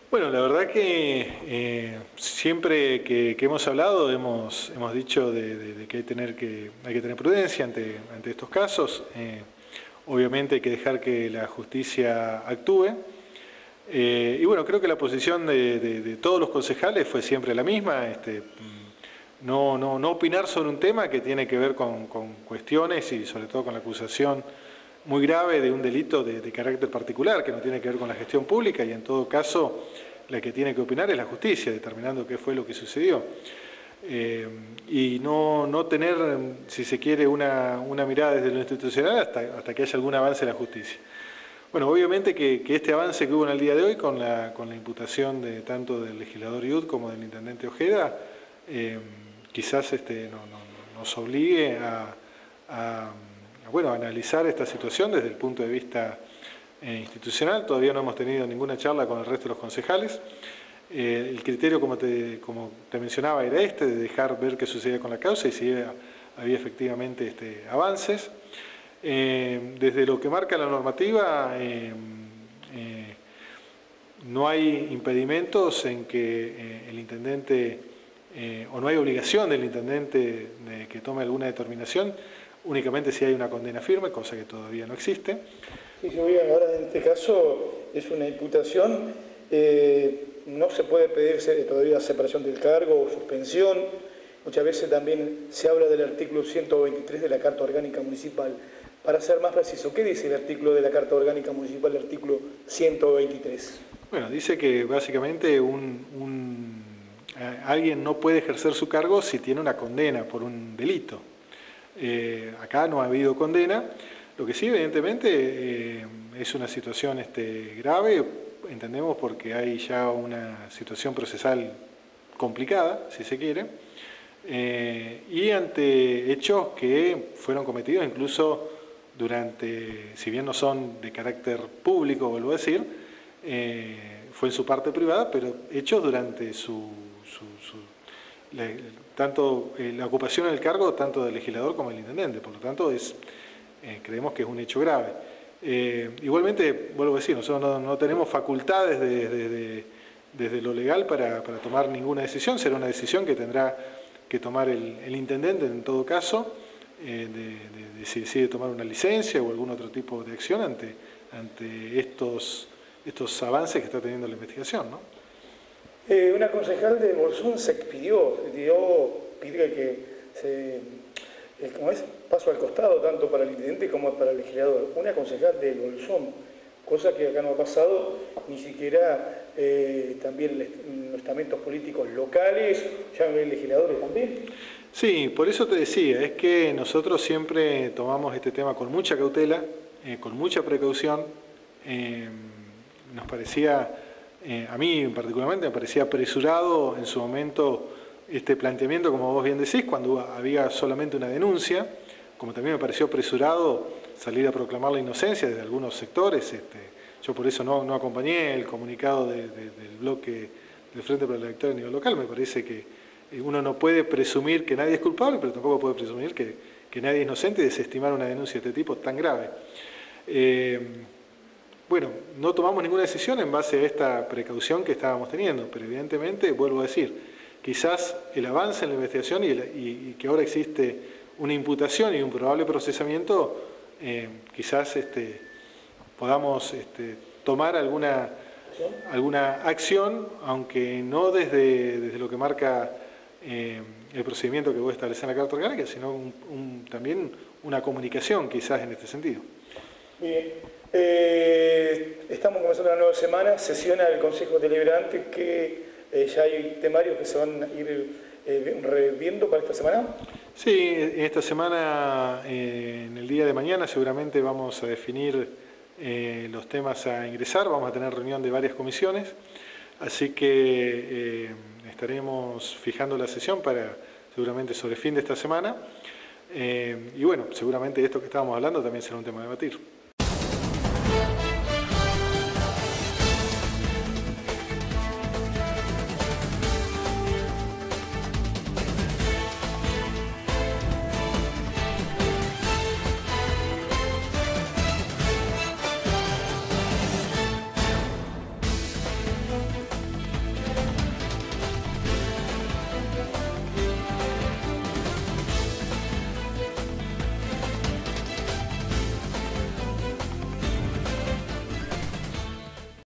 Bueno, la verdad que siempre que hemos hablado hemos dicho de que hay que tener prudencia ante estos casos. Obviamente hay que dejar que la justicia actúe. Y bueno, creo que la posición de todos los concejales fue siempre la misma. No opinar sobre un tema que tiene que ver con cuestiones y sobre todo con la acusación muy grave de un delito de carácter particular que no tiene que ver con la gestión pública, y en todo caso la que tiene que opinar es la justicia, determinando qué fue lo que sucedió. Y no tener, si se quiere, una mirada desde lo institucional hasta que haya algún avance en la justicia. Bueno, obviamente que este avance que hubo en el día de hoy con la imputación tanto del legislador Yud como del intendente Ojeda, quizás nos obligue a analizar esta situación desde el punto de vista institucional. Todavía no hemos tenido ninguna charla con el resto de los concejales. El criterio, como te mencionaba, era de dejar ver qué sucedía con la causa y si había efectivamente avances. Desde lo que marca la normativa, no hay impedimentos en que el intendente, o no hay obligación del intendente de que tome alguna determinación, únicamente si hay una condena firme, cosa que todavía no existe. Sí, ahora en este caso es una imputación, no se puede pedir todavía separación del cargo o suspensión. Muchas veces también se habla del artículo 123 de la Carta Orgánica Municipal. Para ser más preciso, ¿qué dice el artículo de la Carta Orgánica Municipal, el artículo 123? Bueno, dice que básicamente alguien no puede ejercer su cargo si tiene una condena por un delito. Acá no ha habido condena. Lo que sí, evidentemente, es una situación grave, entendemos, porque hay ya una situación procesal complicada, si se quiere, y ante hechos que fueron cometidos incluso si bien no son de carácter público, vuelvo a decir, fue en su parte privada, pero hechos durante tanto la ocupación del cargo, tanto del legislador como del intendente. Por lo tanto, creemos que es un hecho grave. Igualmente, vuelvo a decir, nosotros no tenemos facultades desde lo legal para tomar ninguna decisión. Será una decisión que tendrá que tomar el intendente en todo caso, de si decide tomar una licencia o algún otro tipo de acción ante estos avances que está teniendo la investigación, ¿no? Una concejal de Bolsón pidió que como es, paso al costado tanto para el intendente como para el legislador. Una concejal de Bolsón, cosa que acá no ha pasado, ni siquiera también los estamentos políticos locales, ya ven legisladores también. Sí, por eso te decía, es que nosotros siempre tomamos este tema con mucha cautela, con mucha precaución. Nos parecía, a mí particularmente, me parecía apresurado en su momento este planteamiento, como vos bien decís, cuando había solamente una denuncia, como también me pareció apresurado salir a proclamar la inocencia desde algunos sectores. Yo por eso no acompañé el comunicado del bloque del Frente para la Victoria a nivel local. Me parece que uno no puede presumir que nadie es culpable, pero tampoco puede presumir que nadie es inocente y desestimar una denuncia de este tipo tan grave. Bueno, no tomamos ninguna decisión en base a esta precaución que estábamos teniendo, pero evidentemente, vuelvo a decir, quizás el avance en la investigación y que ahora existe una imputación y un probable procesamiento, quizás podamos tomar alguna acción, aunque no desde lo que marca el procedimiento que vos establecés en la Carta Orgánica, sino también una comunicación quizás en este sentido. Bien. Estamos comenzando una nueva semana, sesiona el Consejo Deliberante, que ya hay temarios que se van a ir reviendo para esta semana. Sí, esta semana, en el día de mañana, seguramente vamos a definir los temas a ingresar. Vamos a tener reunión de varias comisiones, así que estaremos fijando la sesión seguramente sobre fin de esta semana. Y bueno, seguramente esto que estábamos hablando también será un tema a debatir.